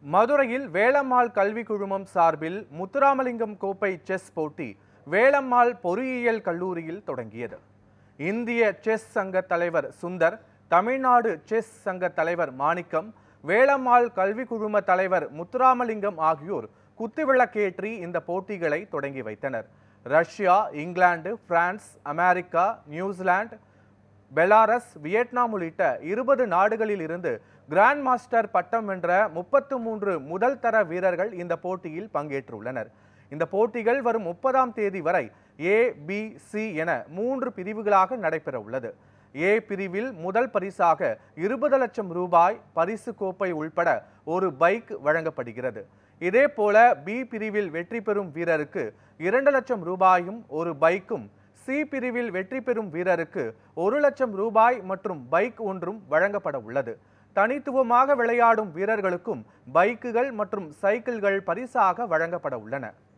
மதுரையில் வேலம்மாள் கல்வி குழுமம் சார்பில் முத்துராமலிங்கம் கோப்பை செஸ் போட்டி வேலம்மாள் பொறியியல் கல்லூரியில் தொடங்கியது. இந்திய செஸ் சங்க தலைவர் சுந்தர், தமிழ்நாடு செஸ் சங்க தலைவர் மாணிக்கம், வேலம்மாள் கல்வி குழும தலைவர் முத்துராமலிங்கம் ஆகியோர் குத்துவிளக்கேற்றி இந்த போட்டிகளை தொடங்கி வைத்தனர். Russia, England, France, America, New Zealand, Belarus, Vietnam உள்ளிட்ட 20 நாடுகளில் இருந்து கிராண்ட் மாஸ்டர் பட்டம் வென்ற 33 முதல் தர வீரர்கள் இந்த போட்டியில் பங்கேற்றுள்ளனர். இந்த போட்டிகள் வரும் 30ஆம் தேதி வரை A, B, C என 3 பிரிவுகளாக நடைபெற உள்ளது. A பிரிவில் முதல் பரிசாக 20 லட்சம் ரூபாய் பரிசு கோப்பை உள்பட ஒரு பைக் வழங்கப்படுகிறது. இதேபோல B பிரிவில் வெற்றி பெறும் வீரருக்கு 2 லட்சம் ரூபாயும் ஒரு பைக்கும், C பிரிவில் வெற்றி பெறும் வீரருக்கு 1 லட்சம் ரூபாய் மற்றும் பைக் ஒன்றும் வழங்கப்பட உள்ளது. தனித்துவமாக விளையாடும் வீரர்களுக்கும் பைக்குகள் மற்றும் சைக்கிள்கள் பரிசாக வழங்கப்பட உள்ளன.